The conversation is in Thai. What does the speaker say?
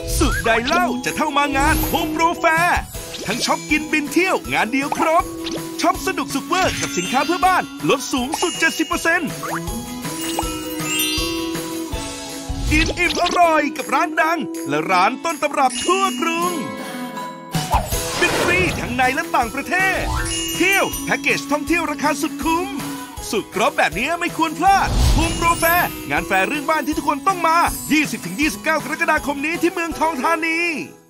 สุดใดเล่าจะเท่ามางานโฮมโปรแฟร์ทั้งช็อปกินบินเที่ยวงานเดียวครบช็อปสนุกสุดเวอร์กับสินค้าเพื่อบ้านลดสูงสุด 70%กินอิ่มอร่อยกับร้านดังและร้านต้นตำรับทั่วกรุงบินฟรีทั้งในและต่างประเทศเที่ยวแพ็กเกจท่องเที่ยวราคาสุดคุ้มสุดครบแบบนี้ไม่ควรพลาดโฮมโปรแฟร์งานแฟร์เรื่องบ้านที่ทุกคนต้องมา 20-29 กรกฎาคมนี้ที่เมืองทองธานี